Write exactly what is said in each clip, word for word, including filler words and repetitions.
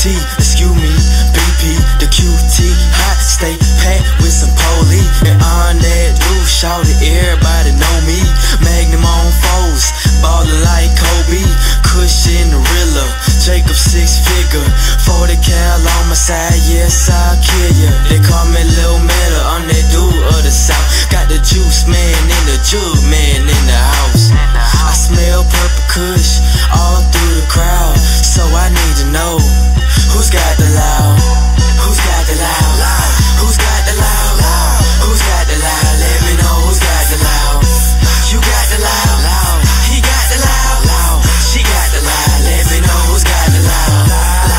T, excuse me, B P, the Q T, hot, stay packed with some poli. And on that roof, shout it, everybody know me. Magnum on foes, ballin' like Kobe. Cushion Rilla, Jacob six figure, forty cal on my side, yes I'll kill ya. They call me Lil Meta, I'm that dude of the South. Got the juice man and the jug man in the house. I smell purple kush all through the crowd, so I need to know who's got the loud, who's got the loud, who's got the loud, who's got the loud. Let me know who's got the loud. You got the loud, he got the loud, she got the loud. Let me know who's got the loud.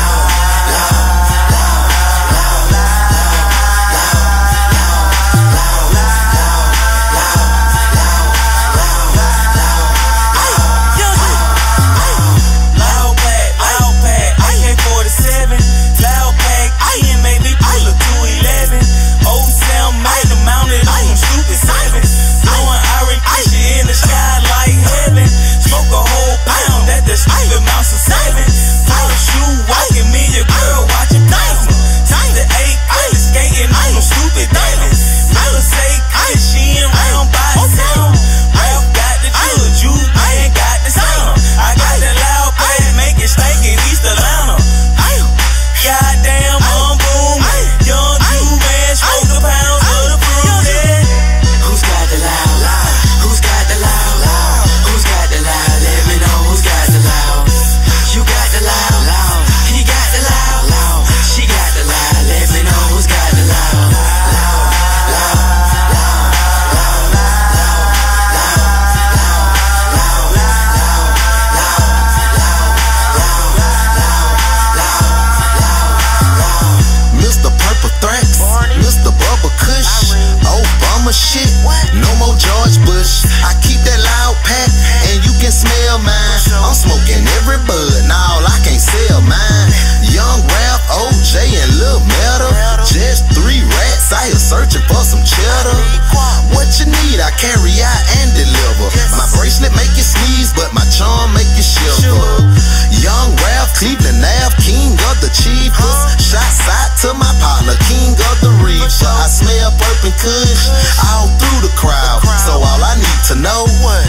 Shit, no more George Bush. I keep that loud pack, and you can smell mine. I'm smoking every bud, now I can't sell mine. Young Rap, O J, and Lil Meta, just three rats out here searching for some cheddar. What you need, I carry out and deliver. My bracelet make you sneeze, but my charm make you shiver. Young Rap, Cleveland Ave, king of the cheapest. Shots out to my partner, king of the reaper. I smell purple kush all through the crowd, so all I need to know